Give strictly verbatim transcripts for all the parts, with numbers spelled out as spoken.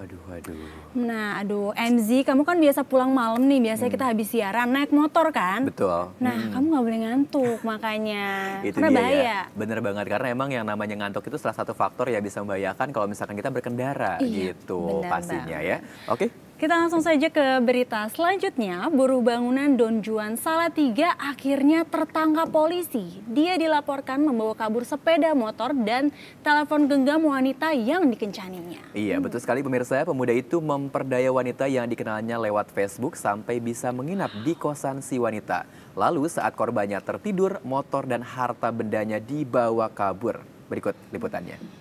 Waduh, waduh. Nah, aduh, M Z, kamu kan biasa pulang malam nih, biasanya hmm. kita habis siaran naik motor kan? Betul. Nah, hmm. kamu nggak boleh ngantuk makanya, itu karena dia bahaya. Ya. Bener banget, karena emang yang namanya ngantuk itu salah satu faktor yang bisa membahayakan kalau misalkan kita berkendara iya, gitu pastinya banget. Ya. Oke. Kita langsung saja ke berita selanjutnya. Buruh bangunan Don Juan Salatiga akhirnya tertangkap polisi. Dia dilaporkan membawa kabur sepeda motor dan telepon genggam wanita yang dikencaninya. Iya, hmm. betul sekali pemirsa. Pemuda itu memperdaya wanita yang dikenalnya lewat Facebook sampai bisa menginap di kosan si wanita. Lalu saat korbannya tertidur, motor dan harta bendanya dibawa kabur. Berikut liputannya.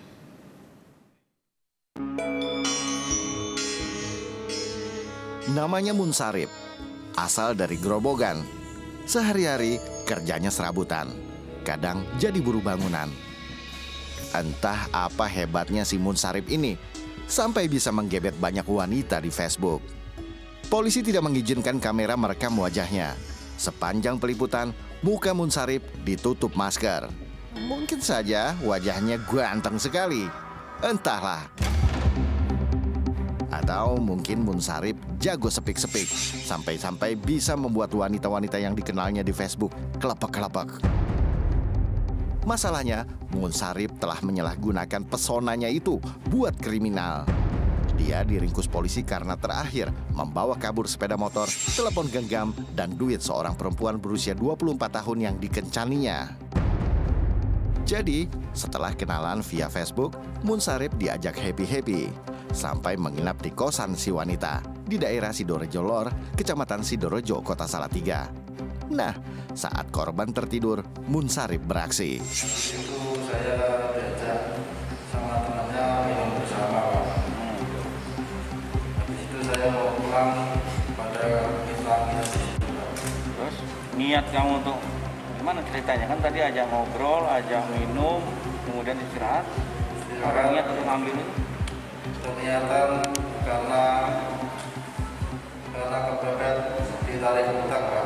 Namanya Munsarip, asal dari Grobogan. Sehari-hari kerjanya serabutan, kadang jadi buruh bangunan. Entah apa hebatnya si Munsarip ini, sampai bisa menggebet banyak wanita di Facebook. Polisi tidak mengizinkan kamera merekam wajahnya. Sepanjang peliputan, muka Munsarip ditutup masker. Mungkin saja wajahnya ganteng sekali, entahlah. Atau mungkin Munsarip jago sepik-sepik, sampai-sampai bisa membuat wanita-wanita yang dikenalnya di Facebook kelepek-kelepek. Masalahnya, Munsarip telah menyalahgunakan pesonanya itu buat kriminal. Dia diringkus polisi karena terakhir membawa kabur sepeda motor, telepon genggam, dan duit seorang perempuan berusia dua puluh empat tahun yang dikencaninya. Jadi, setelah kenalan via Facebook, Munsarip diajak happy-happy sampai menginap di kosan si wanita di daerah Sidorejo Lor, Kecamatan Sidorejo, Kota Salatiga. Nah, saat korban tertidur, Munsarip beraksi. Itu saya diajak sama temannya minum bersama, Pak. Habis itu saya mau pulang pada islamnya di situ. Terus niat kamu untuk gimana ceritanya? Kan tadi ajak ngobrol, ajak minum, kemudian istirahat. Orang niat untuk ngambil itu? Ternyata karena karena kepepet ditarik utang, Pak.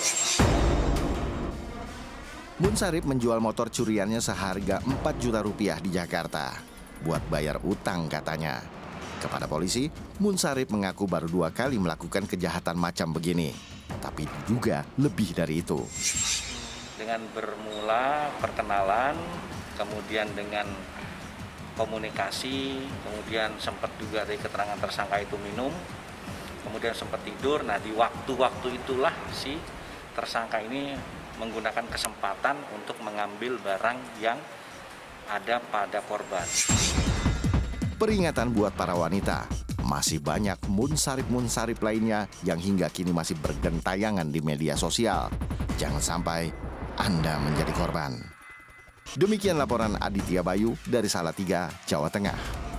Munsarip menjual motor curiannya seharga empat juta rupiah di Jakarta. Buat bayar utang katanya. Kepada polisi, Munsarip mengaku baru dua kali melakukan kejahatan macam begini. Tapi juga lebih dari itu. Dengan bermula perkenalan, kemudian dengan komunikasi, kemudian sempat juga dari keterangan tersangka itu minum, kemudian sempat tidur. Nah, di waktu-waktu itulah si tersangka ini menggunakan kesempatan untuk mengambil barang yang ada pada korban. Peringatan buat para wanita, masih banyak Munsarip-Munsarip lainnya yang hingga kini masih bergentayangan di media sosial. Jangan sampai Anda menjadi korban. Demikian laporan Aditya Bayu dari Salatiga, Jawa Tengah.